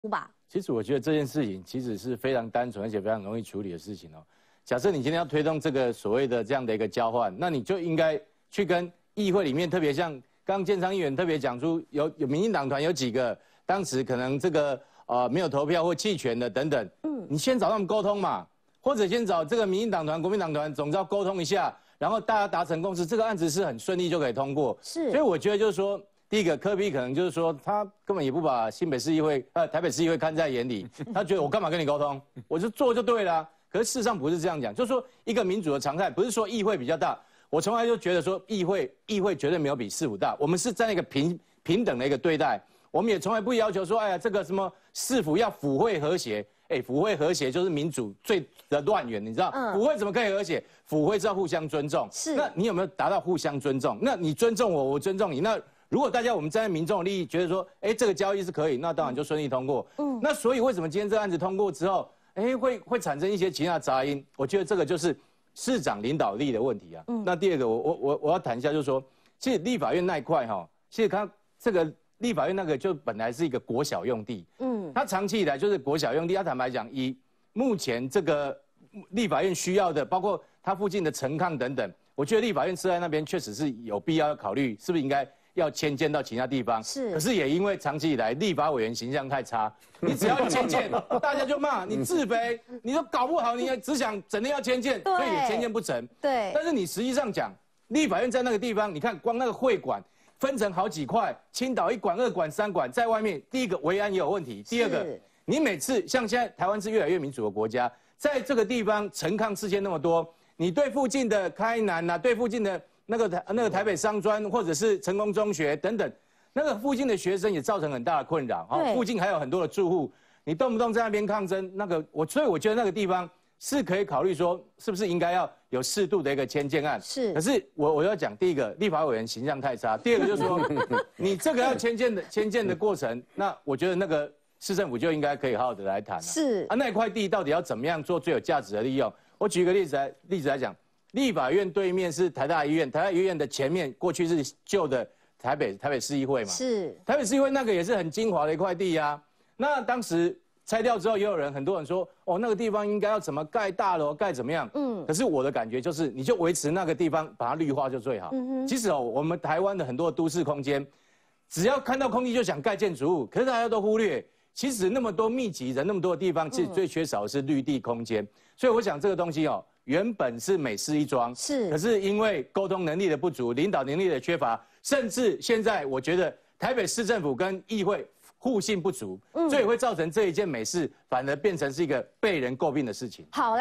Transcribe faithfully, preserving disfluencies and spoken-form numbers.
吧？ 其实我觉得这件事情其实是非常单纯而且非常容易处理的事情哦。假设你今天要推动这个所谓的这样的一个交换，那你就应该去跟议会里面，特别像刚刚建昌议员特别讲出有有民进党团有几个当时可能这个呃没有投票或弃权的等等，嗯，你先找他们沟通嘛，或者先找这个民进党团、国民党团，总之要沟通一下，然后大家达成共识，这个案子是很顺利就可以通过。是，所以我觉得就是说。第一个，柯 P 可能就是说，他根本也不把新北市议会、呃台北市议会看在眼里，他觉得我干嘛跟你沟通，我就做就对了、啊。可是事实上不是这样讲，就是说一个民主的常态，不是说议会比较大。我从来就觉得说议会议会绝对没有比市府大，我们是在一个平平等的一个对待，我们也从来不要求说，哎呀这个什么市府要府会和谐，哎府会和谐就是民主最的乱源，你知道？嗯、府会怎么可以和谐？府会是要互相尊重，是。那你有没有达到互相尊重？那你尊重我，我尊重你，那。如果大家我们站在民众的利益，觉得说，哎，这个交易是可以，那当然就顺利通过。嗯，那所以为什么今天这个案子通过之后，哎，会会产生一些其他杂音？我觉得这个就是市长领导力的问题啊。嗯，那第二个，我我我我要谈一下，就是说，其实立法院那一块哈，其实它这个立法院那个就本来是一个国小用地，嗯，它长期以来就是国小用地。要坦白讲，以目前这个立法院需要的，包括它附近的陈抗等等，我觉得立法院设在那边确实是有必要考虑，是不是应该？要迁建到其他地方，是，可是也因为长期以来立法委员形象太差，你只要一迁建，大家就骂你自卑，你都搞不好，你也只想整天要迁建，所以也迁建不成。对，但是你实际上讲，立法院在那个地方，你看光那个会馆分成好几块，青岛一馆、二馆、三馆，在外面，第一个维安也有问题，第二个，你每次像现在台湾是越来越民主的国家，在这个地方陈抗事件那么多，你对附近的开南啊，对附近的。那个台那个台北商专或者是成功中学等等，那个附近的学生也造成很大的困扰啊。附近还有很多的住户，你动不动在那边抗争，那个我所以我觉得那个地方是可以考虑说，是不是应该要有适度的一个迁建案？是。可是我我要讲第一个，立法委员形象太差；第二个就是说，你这个要迁建的迁建的过程，那我觉得那个市政府就应该可以好好的来谈、啊。是。啊，那块地到底要怎么样做最有价值的利用？我举一个例子来例子来讲。立法院对面是台大医院，台大医院的前面过去是旧的台北台北市议会嘛，是台北市议会那个也是很精华的一块地啊。那当时拆掉之后，也有人很多人说，哦，那个地方应该要怎么盖大楼，盖怎么样？嗯，可是我的感觉就是，你就维持那个地方，把它绿化就最好。嗯哼，其实哦，我们台湾的很多都市空间，只要看到空地就想盖建筑物，可是大家都忽略，其实那么多密集人那么多的地方，其实最缺少的是绿地空间。所以我想这个东西哦。原本是美事一桩，是，可是因为沟通能力的不足、领导能力的缺乏，甚至现在我觉得台北市政府跟议会互信不足，嗯，所以会造成这一件美事反而变成是一个被人诟病的事情。好。